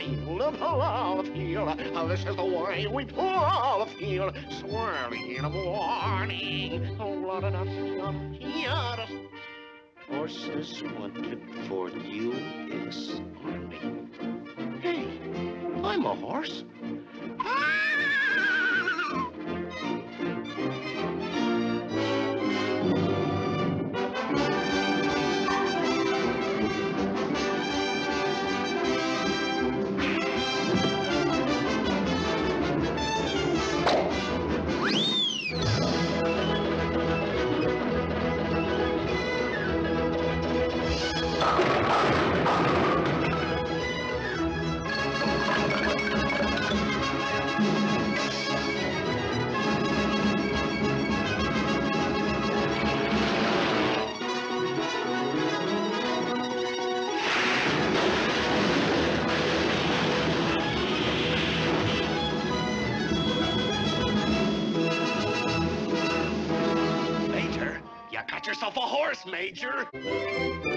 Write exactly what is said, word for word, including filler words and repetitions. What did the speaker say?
field, plow the field. Oh, this is the way we plow the field. So early in the morning. Oh, la da da da da. Horses wanted for U S Army. Hey, I'm a horse. Major, you got yourself a horse, Major.